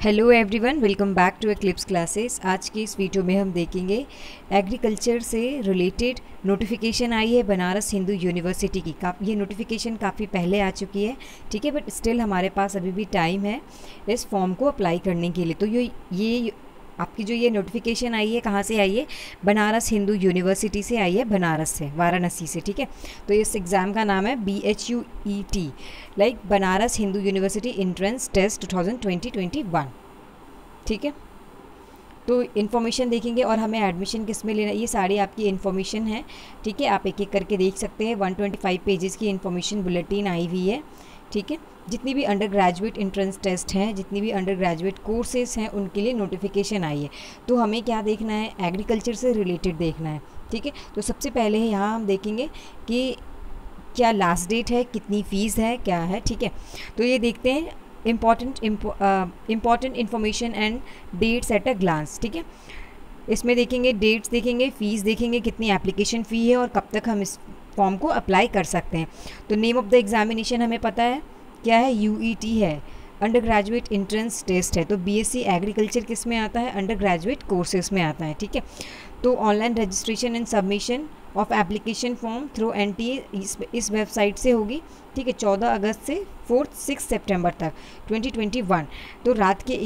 Hello everyone, welcome back to Eclipse classes. आज की इस वीडियो में हम देखेंगे एग्रीकल्चर से रिलेटेड नोटिफिकेशन आई है बनारस हिंदू यूनिवर्सिटी की। ये नोटिफिकेशन काफ़ी पहले आ चुकी है, ठीक है, बट स्टिल हमारे पास अभी भी टाइम है इस फॉर्म को अप्लाई करने के लिए। तो ये आपकी जो ये नोटिफिकेशन आई है कहाँ से आई है? बनारस हिंदू यूनिवर्सिटी से आई है, बनारस से, वाराणसी से, ठीक है। तो इस एग्ज़ाम का नाम है BHUET, like Banaras Hindu University entrance test 2021, ठीक है। तो इन्फॉर्मेशन देखेंगे और हमें एडमिशन किस में लेना, ये सारी आपकी इन्फॉर्मेशन है, ठीक है। आप एक एक करके देख सकते हैं। 125 पेजेस की इन्फॉर्मेशन बुलेटिन आई हुई है, ठीक है। जितनी भी अंडर ग्रेजुएट एंट्रेंस टेस्ट हैं, जितनी भी अंडर ग्रेजुएट कोर्सेज हैं, उनके लिए नोटिफिकेशन आई है। तो हमें क्या देखना है? एग्रीकल्चर से रिलेटेड देखना है, ठीक है। तो सबसे पहले यहाँ हम देखेंगे कि क्या लास्ट डेट है, कितनी फ़ीस है, क्या है, ठीक है। तो ये देखते हैं important information and dates at a glance, ठीक है। इसमें देखेंगे डेट्स, देखेंगे फ़ीस, देखेंगे कितनी एप्लीकेशन फ़ी है और कब तक हम इस फॉर्म को अप्लाई कर सकते हैं। तो नेम ऑफ़ द एग्जामिनेशन हमें पता है क्या है, UET है, अंडर ग्रेजुएट एंट्रेंस टेस्ट है। तो BSc एग्रीकल्चर किस में आता है? अंडर ग्रेजुएट कोर्सेज में आता है, ठीक है। तो online registration and submission of application form through NTA इस वेबसाइट से होगी, ठीक है, 14 अगस्त से 6 सितंबर तक 2021। तो रात के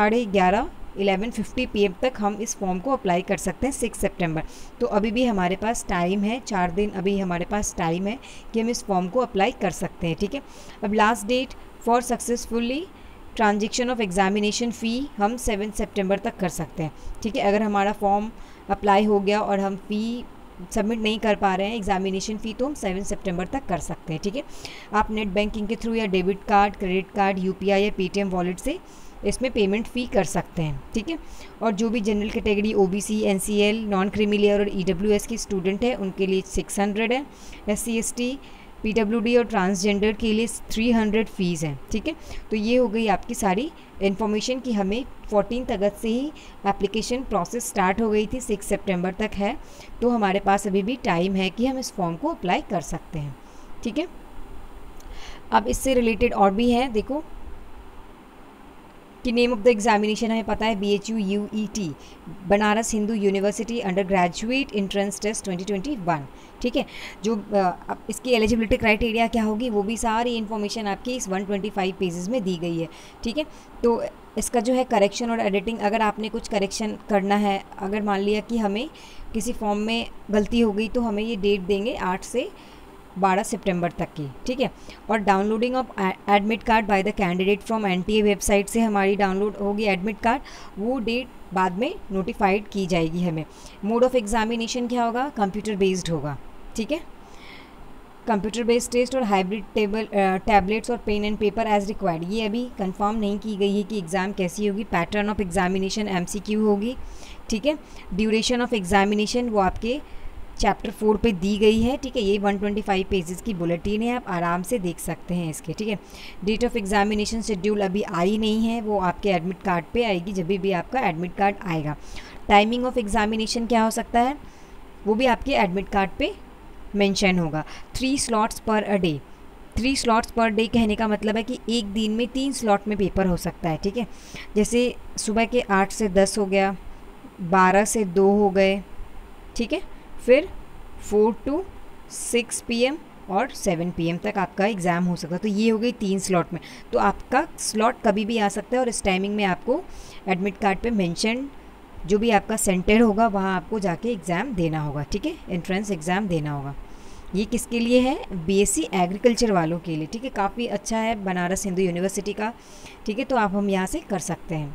11:50 PM तक हम इस फॉर्म को अप्लाई कर सकते हैं, 6 सितंबर। तो अभी भी हमारे पास टाइम है, 4 दिन अभी हमारे पास टाइम है कि हम इस फॉर्म को अप्लाई कर सकते हैं, ठीक है। अब last date for successfully transaction of examination fee हम 7 सितंबर तक कर सकते हैं, ठीक है। अगर हमारा फॉर्म अप्लाई हो गया और हम फ़ी सबमिट नहीं कर पा रहे हैं, एग्जामिनेशन फ़ी, तो हम 7 सितंबर तक कर सकते हैं, ठीक है। आप नेट बैंकिंग के थ्रू या debit card, credit card, UPI या पेटीएम वॉलेट से इसमें पेमेंट फ़ी कर सकते हैं, ठीक है। और जो भी general category OBC, NCL, non creamy layer और EWS की स्टूडेंट है उनके लिए 600 है, SC ST, PWD और ट्रांसजेंडर के लिए 300 फ़ीस है, ठीक है। तो ये हो गई आपकी सारी इन्फॉर्मेशन कि हमें 14 अगस्त से ही एप्लीकेशन प्रोसेस स्टार्ट हो गई थी, 6 सितंबर तक है। तो हमारे पास अभी भी टाइम है कि हम इस फॉर्म को अप्लाई कर सकते हैं, ठीक है। अब इससे रिलेटेड और भी है, देखो कि नेम ऑफ द एग्जामिनेशन हमें पता है BHUET, Banaras Hindu University undergraduate entrance test 2021, ठीक है। जो अब इसकी एलिजिबिलिटी क्राइटेरिया क्या होगी, वो भी सारी इन्फॉर्मेशन आपकी इस 125 पेजेस में दी गई है, ठीक है। तो इसका जो है करेक्शन और एडिटिंग, अगर आपने कुछ करेक्शन करना है, अगर मान लिया कि हमें किसी फॉर्म में गलती हो गई, तो हमें ये डेट देंगे 8 से 12 सितंबर तक की, ठीक है। और downloading of admit card by the candidate from NTA website से हमारी डाउनलोड होगी एडमिट कार्ड, वो डेट बाद में नोटिफाइड की जाएगी हमें। मोड ऑफ एग्जामिनेशन क्या होगा? कंप्यूटर बेस्ड होगा, ठीक है। कंप्यूटर बेस्ड टेस्ट और हाइब्रिड टैबलेट्स और pen and paper as required, ये अभी कंफर्म नहीं की गई है कि एग्ज़ाम कैसी होगी। पैटर्न ऑफ एग्जामिनेशन MCQ होगी, ठीक है। ड्यूरेशन ऑफ एग्जामिनेशन वो आपके चैप्टर 4 पे दी गई है, ठीक है। ये 125 पेजेस की बुलेटिन है, आप आराम से देख सकते हैं इसके, ठीक है। डेट ऑफ एग्जामिनेशन शेड्यूल अभी आई नहीं है, वो आपके एडमिट कार्ड पे आएगी जब भी आपका एडमिट कार्ड आएगा। टाइमिंग ऑफ एग्जामिनेशन क्या हो सकता है, वो भी आपके एडमिट कार्ड पे मेंशन होगा। 3 slots per a day, 3 slots per day कहने का मतलब है कि एक दिन में 3 स्लॉट में पेपर हो सकता है, ठीक है। जैसे सुबह के 8 से 10 हो गया, 12 से 2 हो गए, ठीक है। फिर 4 to 6 PM और 7 PM तक आपका एग्ज़ाम हो सकता है। तो ये हो गई 3 स्लॉट में। तो आपका स्लॉट कभी भी आ सकता है और इस टाइमिंग में आपको एडमिट कार्ड पे मेंशन जो भी आपका सेंटर होगा वहाँ आपको जाके एग्ज़ाम देना होगा, ठीक है, एंट्रेंस एग्ज़ाम देना होगा। ये किसके लिए है? BSc एग्रीकल्चर वालों के लिए, ठीक है। काफ़ी अच्छा है बनारस हिंदू यूनिवर्सिटी का, ठीक है। तो आप हम यहाँ से कर सकते हैं।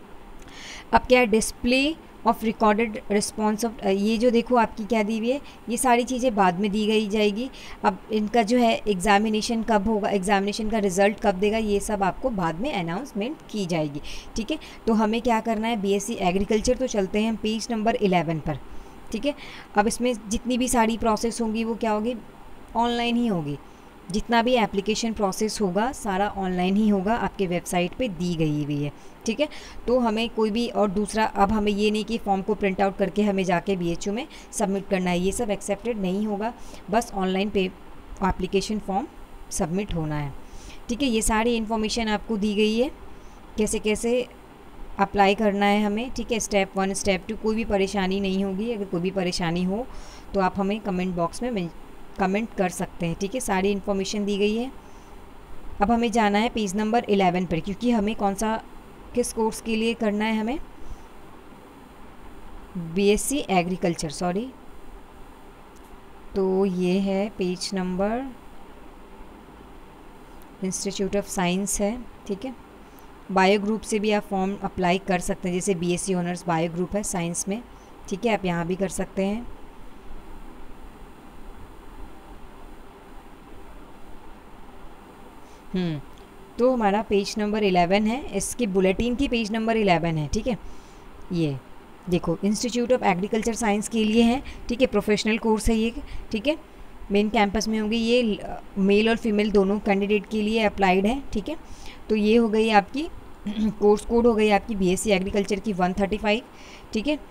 अब क्या है? Display of recorded response of, ये जो देखो आपकी क्या दी हुई है, ये सारी चीज़ें बाद में दी गई जाएगी। अब इनका जो है एग्जामिनेशन कब होगा, एग्जामिनेशन का रिजल्ट कब देगा, ये सब आपको बाद में अनाउंसमेंट की जाएगी, ठीक है। तो हमें क्या करना है? BSc एग्रीकल्चर, तो चलते हैं हम पेज नंबर 11 पर, ठीक है। अब इसमें जितनी भी सारी प्रोसेस होंगी वो क्या होगी? ऑनलाइन ही होगी। जितना भी एप्लीकेशन प्रोसेस होगा सारा ऑनलाइन ही होगा, आपके वेबसाइट पे दी गई हुई है, ठीक है। तो हमें कोई भी, और दूसरा, अब हमें ये नहीं कि फॉर्म को प्रिंट आउट करके हमें जाके BHU में सबमिट करना है, ये सब एक्सेप्टेड नहीं होगा। बस ऑनलाइन पे एप्लीकेशन फॉर्म सबमिट होना है, ठीक है। ये सारी इन्फॉर्मेशन आपको दी गई है, कैसे कैसे अप्लाई करना है हमें, ठीक है। स्टेप 1 स्टेप 2 कोई भी परेशानी नहीं होगी। अगर कोई भी परेशानी हो तो आप हमें कमेंट बॉक्स में कमेंट कर सकते हैं, ठीक है। सारी इन्फॉर्मेशन दी गई है। अब हमें जाना है पेज नंबर 11 पर, क्योंकि हमें कौन सा किस कोर्स के लिए करना है, हमें बीएससी एग्रीकल्चर, सॉरी। तो ये है page number, institute of science है, ठीक है। बायो ग्रुप से भी आप फॉर्म अप्लाई कर सकते हैं, जैसे बीएससी ऑनर्स बायो ग्रुप है साइंस में, ठीक है। आप यहाँ भी कर सकते हैं। तो हमारा पेज नंबर 11 है, इसकी बुलेटिन की पेज नंबर 11 है, ठीक है। ये देखो, इंस्टीट्यूट ऑफ एग्रीकल्चर साइंस के लिए है, ठीक है। प्रोफेशनल कोर्स है ये, ठीक है। मेन कैंपस में होंगे ये, मेल और फीमेल दोनों कैंडिडेट के लिए अप्लाइड है, ठीक है। तो ये हो गई आपकी कोर्स कोड हो गई आपकी बीएससी एग्रीकल्चर की 135, ठीक है।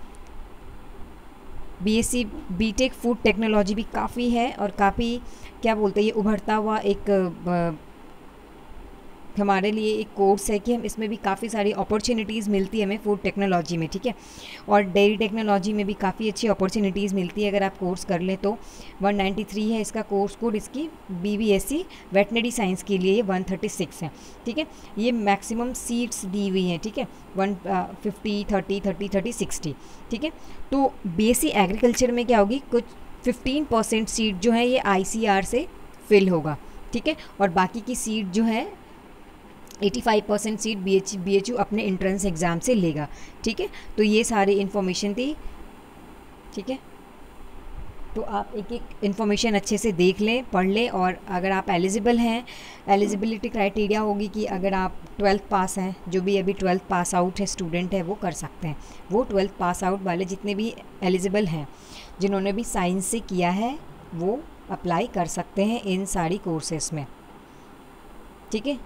बीएससी बीटेक फूड टेक्नोलॉजी भी काफ़ी है और काफ़ी क्या बोलते हैं, ये उभरता हुआ एक हमारे लिए एक कोर्स है कि हम इसमें भी काफ़ी सारी अपॉर्चुनिटीज़ मिलती है हमें फूड टेक्नोलॉजी में, ठीक है। और डेयरी टेक्नोलॉजी में भी काफ़ी अच्छी अपॉर्चुनिटीज़ मिलती है अगर आप कोर्स कर लें तो। 193 है इसका कोर्स कोड, इसकी बीबीएससी वेटनरी साइंस के लिए 136 है, ठीक है। ये मैक्सिमम सीट्स दी हुई हैं, ठीक है। 150 30 30 30 60, ठीक है। तो बीएससी एग्रीकल्चर में क्या होगी, कुछ 15% सीट जो है ये आईसीआर से फिल होगा, ठीक है। और बाकी की सीट जो है 85% सीट बीएचयू अपने एंट्रेंस एग्ज़ाम से लेगा, ठीक है। तो ये सारी इन्फॉर्मेशन थी, ठीक है। तो आप एक एक इन्फॉर्मेशन अच्छे से देख लें, पढ़ लें। और अगर आप एलिजिबल हैं, एलिजिबिलिटी क्राइटेरिया होगी कि अगर आप 12th पास हैं, जो भी अभी 12th पास आउट है स्टूडेंट है वो कर सकते हैं। वो 12th पास आउट वाले जितने भी एलिजिबल हैं, जिन्होंने भी साइंस से किया है, वो अप्लाई कर सकते हैं इन सारी कोर्सेस में, ठीक है।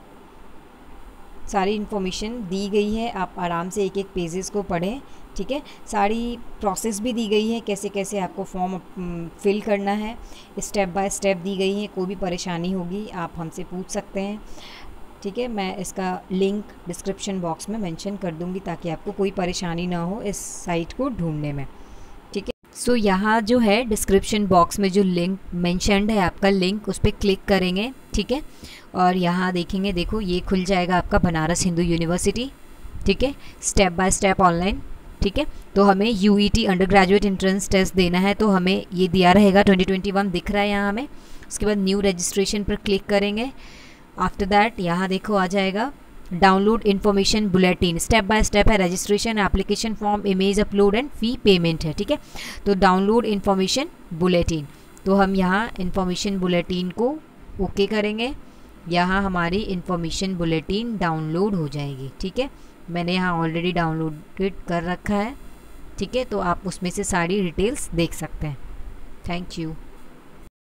सारी इन्फॉर्मेशन दी गई है, आप आराम से एक एक पेजेस को पढ़ें, ठीक है। सारी प्रोसेस भी दी गई है, कैसे कैसे आपको फॉर्म फिल करना है, स्टेप बाय स्टेप दी गई है। कोई भी परेशानी होगी आप हमसे पूछ सकते हैं, ठीक है। मैं इसका लिंक डिस्क्रिप्शन बॉक्स में मेंशन कर दूंगी ताकि आपको कोई परेशानी ना हो इस साइट को ढूंढने में, ठीक है। सो यहाँ जो है डिस्क्रिप्शन बॉक्स में जो लिंक मेंशन्ड है आपका लिंक, उस पर क्लिक करेंगे, ठीक है। और यहाँ देखेंगे, देखो ये खुल जाएगा आपका बनारस हिंदू यूनिवर्सिटी, ठीक है। स्टेप बाय स्टेप ऑनलाइन, ठीक है। तो हमें UET undergraduate entrance test देना है, तो हमें ये दिया रहेगा 2021 दिख रहा है यहाँ हमें। उसके बाद न्यू रजिस्ट्रेशन पर क्लिक करेंगे। आफ्टर दैट यहाँ देखो आ जाएगा download information bulletin, step by step है, registration, application form, image upload and fee payment है, ठीक है। तो डाउनलोड इन्फॉर्मेशन बुलेटिन, तो हम यहाँ इन्फॉर्मेशन बुलेटिन को ओके करेंगे। यहाँ हमारी इन्फॉर्मेशन बुलेटिन डाउनलोड हो जाएगी, ठीक है। मैंने यहाँ ऑलरेडी डाउनलोडेड कर रखा है, ठीक है। तो आप उसमें से सारी डिटेल्स देख सकते हैं। Thank you.